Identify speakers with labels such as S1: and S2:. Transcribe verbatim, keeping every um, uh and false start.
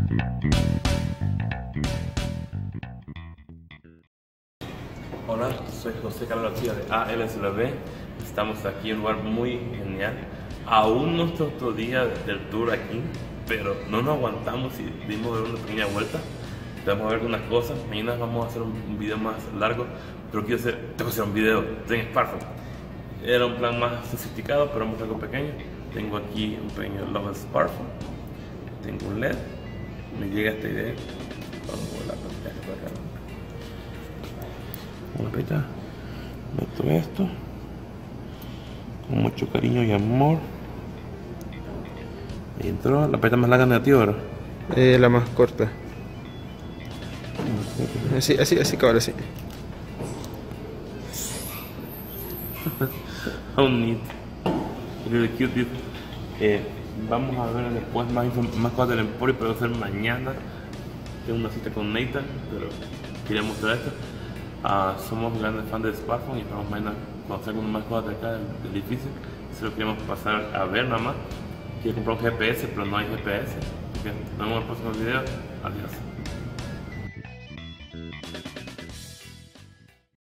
S1: Hola, soy José Carlos García de A L S L B. Estamos aquí en un lugar muy genial. Aún no es otro día del tour aquí, pero no nos aguantamos y dimos una pequeña vuelta. Vamos a ver algunas cosas. Mañana vamos a hacer un, un video más largo, pero quiero hacer, tengo que hacer un video en smartphone. Era un plan más sofisticado, pero vamos a algo pequeño. Tengo aquí un pequeño Love smartphone. Tengo un L E D. Me llega esta idea. Vamos a la pantalla para acá. Una peta, meto esto con mucho cariño y amor. Ahí entró la peta más larga negativa, ¿verdad?
S2: Eh, la más corta. Así, así, así cabrón, así.
S1: How neat. Really cute. Eh, vamos a ver después más, más cosas del Emporio, pero va a ser mañana. Tengo una cita con Nathan, pero quería mostrar esto. Uh, somos grandes fans de smartphone y esperamos mañana conocer más cosas de acá del, del edificio. Se lo queremos pasar a ver nada más. Quiero comprar un G P S, pero no hay G P S. Así que nos vemos en el próximo video. Adiós.